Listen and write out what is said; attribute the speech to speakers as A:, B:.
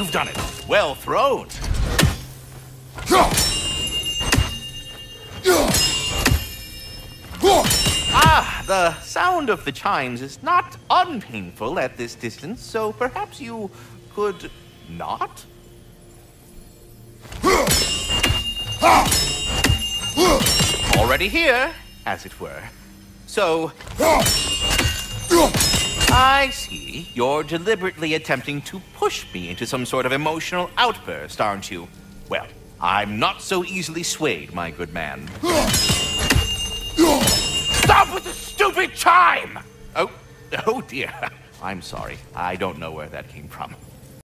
A: you've done it. Well thrown. Ah, the sound of the chimes is not unpainful at this distance, so perhaps you could not? Already here, as it were. So... I see. You're deliberately attempting to push me into some sort of emotional outburst, aren't you? Well, I'm not so easily swayed, my good man. Stop with the stupid chime! Oh dear. I'm sorry. I don't know where that came from.